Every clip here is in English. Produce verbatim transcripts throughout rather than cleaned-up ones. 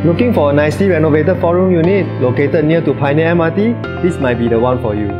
Looking for a nicely renovated four room unit located near to Pioneer M R T? This might be the one for you.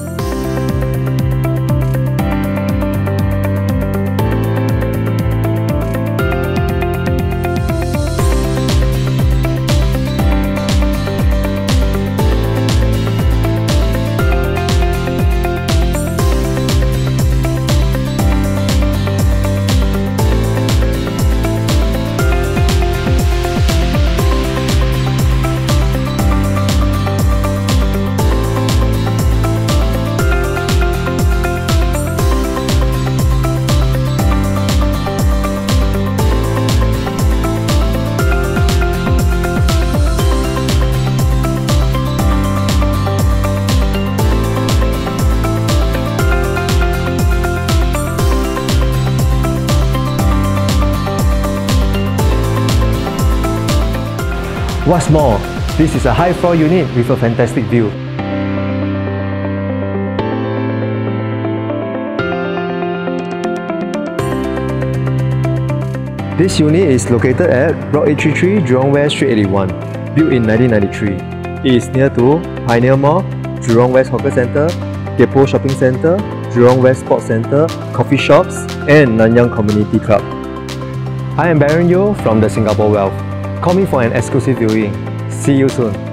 What's more, this is a high floor unit with a fantastic view. This unit is located at Block eight thirty-three, Jurong West Street eighty-one, built in nineteen ninety-three. It is near to Pioneer Mall, Jurong West Hawker Centre, Depot Shopping Centre, Jurong West Sports Centre, coffee shops, and Nanyang Community Club. I am Baron Yeo from the Singapore Wealth. Call me for an exclusive viewing. See you soon.